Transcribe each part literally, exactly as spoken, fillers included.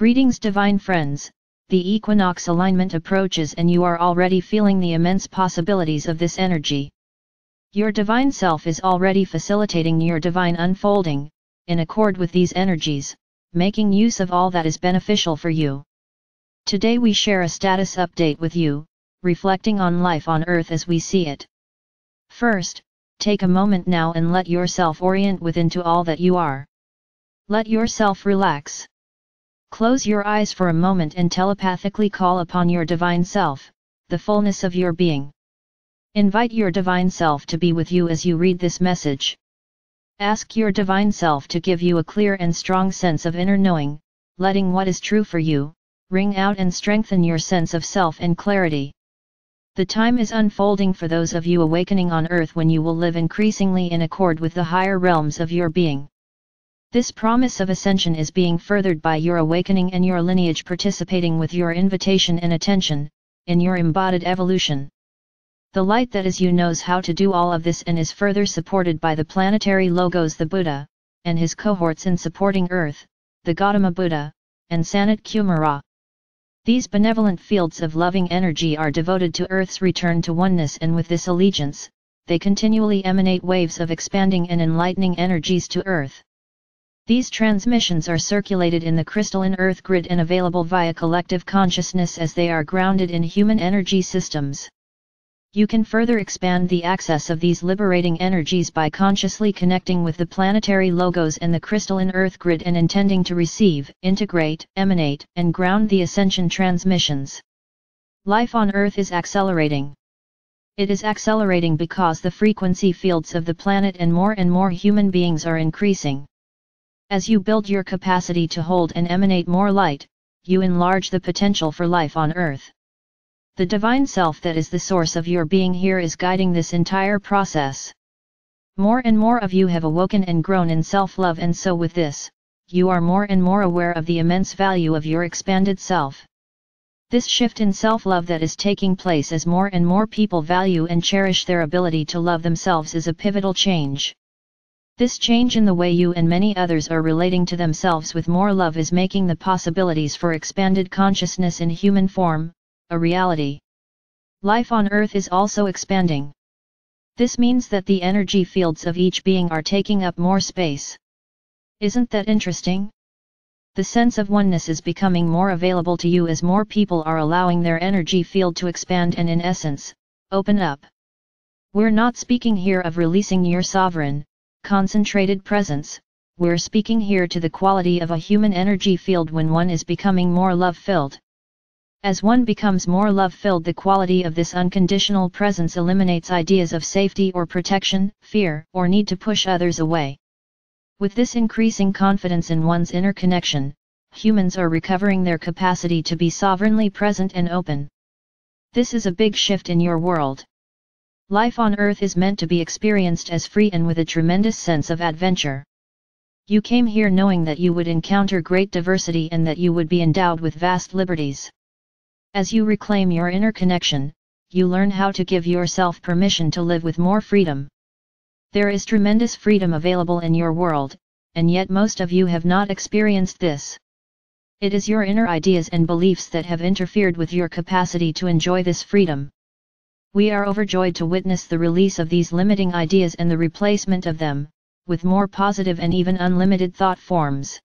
Greetings divine friends, the equinox alignment approaches and you are already feeling the immense possibilities of this energy. Your divine self is already facilitating your divine unfolding, in accord with these energies, making use of all that is beneficial for you. Today we share a status update with you, reflecting on life on Earth as we see it. First, take a moment now and let yourself orient within to all that you are. Let yourself relax. Close your eyes for a moment and telepathically call upon your divine self, the fullness of your being. Invite your divine self to be with you as you read this message. Ask your divine self to give you a clear and strong sense of inner knowing, letting what is true for you ring out and strengthen your sense of self and clarity. The time is unfolding for those of you awakening on Earth when you will live increasingly in accord with the higher realms of your being. This promise of ascension is being furthered by your awakening and your lineage participating with your invitation and attention, in your embodied evolution. The light that is you knows how to do all of this and is further supported by the planetary logos the Buddha, and his cohorts in supporting Earth, the Gautama Buddha, and Sanat Kumara. These benevolent fields of loving energy are devoted to Earth's return to oneness, and with this allegiance, they continually emanate waves of expanding and enlightening energies to Earth. These transmissions are circulated in the crystalline Earth grid and available via collective consciousness as they are grounded in human energy systems. You can further expand the access of these liberating energies by consciously connecting with the planetary logos and the crystalline Earth grid and intending to receive, integrate, emanate, and ground the ascension transmissions. Life on Earth is accelerating. It is accelerating because the frequency fields of the planet and more and more human beings are increasing. As you build your capacity to hold and emanate more light, you enlarge the potential for life on Earth. The divine self that is the source of your being here is guiding this entire process. More and more of you have awoken and grown in self-love, and so with this, you are more and more aware of the immense value of your expanded self. This shift in self-love that is taking place as more and more people value and cherish their ability to love themselves is a pivotal change. This change in the way you and many others are relating to themselves with more love is making the possibilities for expanded consciousness in human form a reality. Life on Earth is also expanding. This means that the energy fields of each being are taking up more space. Isn't that interesting? The sense of oneness is becoming more available to you as more people are allowing their energy field to expand and, in essence, open up. We're not speaking here of releasing your sovereign, concentrated presence. We're speaking here to the quality of a human energy field when one is becoming more love-filled. As one becomes more love-filled, the quality of this unconditional presence eliminates ideas of safety or protection, fear, or need to push others away. With this increasing confidence in one's inner connection, humans are recovering their capacity to be sovereignly present and open. This is a big shift in your world. Life on Earth is meant to be experienced as free and with a tremendous sense of adventure. You came here knowing that you would encounter great diversity and that you would be endowed with vast liberties. As you reclaim your inner connection, you learn how to give yourself permission to live with more freedom. There is tremendous freedom available in your world, and yet most of you have not experienced this. It is your inner ideas and beliefs that have interfered with your capacity to enjoy this freedom. We are overjoyed to witness the release of these limiting ideas and the replacement of them with more positive and even unlimited thought forms.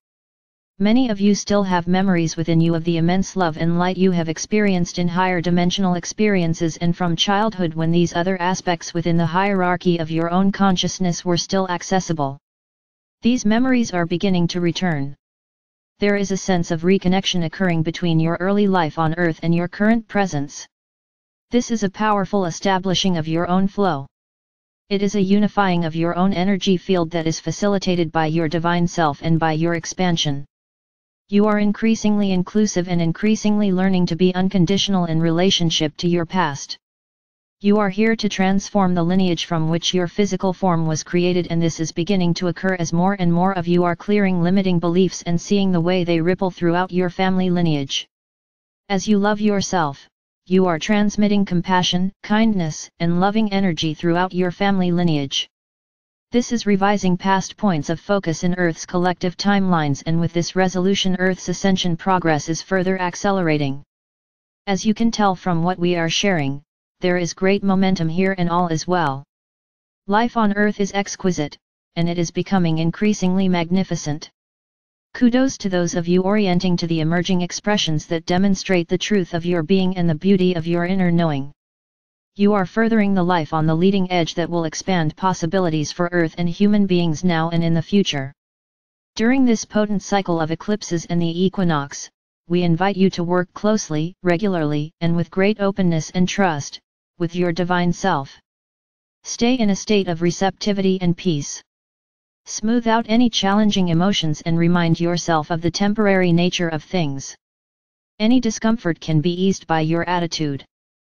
Many of you still have memories within you of the immense love and light you have experienced in higher dimensional experiences and from childhood when these other aspects within the hierarchy of your own consciousness were still accessible. These memories are beginning to return. There is a sense of reconnection occurring between your early life on Earth and your current presence. This is a powerful establishing of your own flow. It is a unifying of your own energy field that is facilitated by your divine self and by your expansion. You are increasingly inclusive and increasingly learning to be unconditional in relationship to your past. You are here to transform the lineage from which your physical form was created, and this is beginning to occur as more and more of you are clearing limiting beliefs and seeing the way they ripple throughout your family lineage. As you love yourself, you are transmitting compassion, kindness, and loving energy throughout your family lineage. This is revising past points of focus in Earth's collective timelines, and with this resolution Earth's ascension progress is further accelerating. As you can tell from what we are sharing, there is great momentum here and all is well. Life on Earth is exquisite, and it is becoming increasingly magnificent. Kudos to those of you orienting to the emerging expressions that demonstrate the truth of your being and the beauty of your inner knowing. You are furthering the life on the leading edge that will expand possibilities for Earth and human beings now and in the future. During this potent cycle of eclipses and the equinox, we invite you to work closely, regularly, and with great openness and trust, with your divine self. Stay in a state of receptivity and peace. Smooth out any challenging emotions and remind yourself of the temporary nature of things. Any discomfort can be eased by your attitude.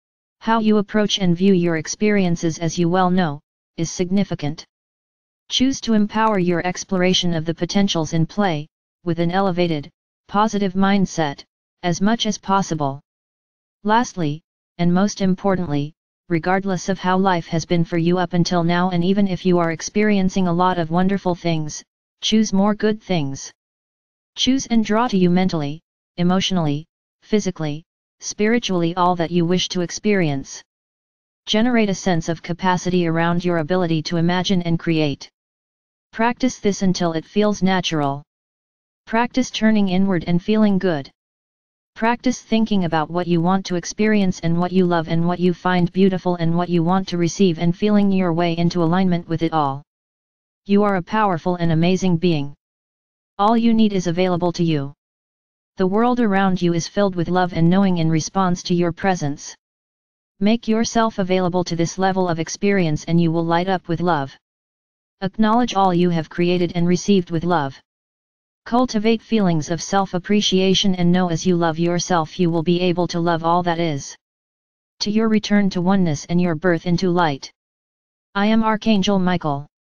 How you approach and view your experiences, as you well know, is significant. Choose to empower your exploration of the potentials in play, with an elevated, positive mindset, as much as possible. Lastly, and most importantly, regardless of how life has been for you up until now, and even if you are experiencing a lot of wonderful things, choose more good things. Choose and draw to you mentally, emotionally, physically, spiritually all that you wish to experience. Generate a sense of capacity around your ability to imagine and create. Practice this until it feels natural. Practice turning inward and feeling good. Practice thinking about what you want to experience and what you love and what you find beautiful and what you want to receive, and feeling your way into alignment with it all. You are a powerful and amazing being. All you need is available to you. The world around you is filled with love and knowing in response to your presence. Make yourself available to this level of experience and you will light up with love. Acknowledge all you have created and received with love. Cultivate feelings of self-appreciation and know as you love yourself you will be able to love all that is. To your return to oneness and your birth into light. I am Archangel Michael.